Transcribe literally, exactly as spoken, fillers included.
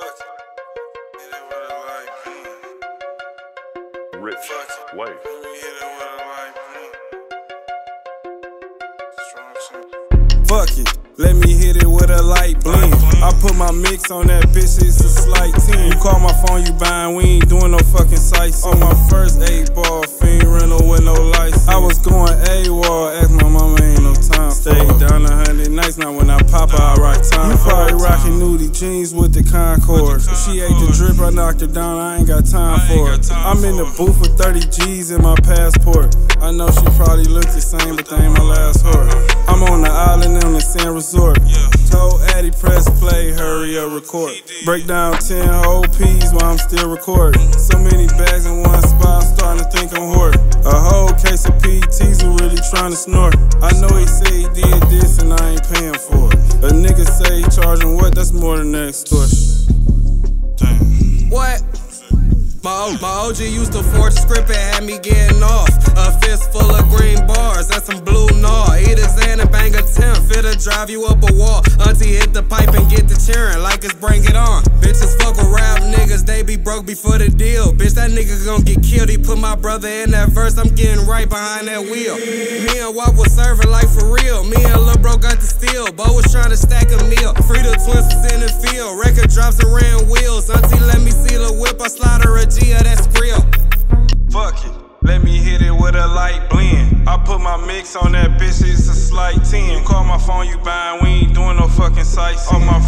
Rich way. Fuck it, let me hit it with a light bling. I put my mix on that bitch, it's a slight ten. You call my phone, you buying, we ain't doing no fucking sights. On my first eight ball, fiend rental with no license. I was going AWOL, ask my mama, ain't no time. Stayed down a hundred nights, now when I pop her, I rock time. You probably rocking nudie jeans with the Concord. If she ate the drip, I knocked her down, I ain't got time for it. I'm in the booth with thirty G's in my passport. I know she probably looks the same, but they ain't my last whore. I'm on the island on the Sand Resort. Told Addy press play, hurry up, record. Break down ten whole P's while I'm still recording. So many bags in one spot, I'm starting to think I'm hoarding. A whole case of P Ts who really trying to snort. I know he say he did this and I ain't paying for it. A nigga say he charging what? That's more than extortion. Damn. What? My, o my O G used to forge a script and had me getting off. A fist full of green bars, that's some blue gnaw. Eat a Xan and bang a ten, fit'll drive you up a wall. Auntie hit the pipe and get the cheering like it's bring it on. Bitches fuck with rap niggas, they be broke before the deal. Bitch, that nigga gon' get killed, he put my brother in that verse, I'm getting right behind that wheel. Me and Wop was serving like for real, me and Lil Bro got the steal. Bo was trying to stack a meal, free the twins in the field. Record drops and ran wheels, auntie let me see the whip, I slide her a G, that's real. Fuck it, let me hit it with a light blend. I put my mix on that bitch, it's a slight ten. You call my phone, you buying, we ain't doing no fucking sights. On my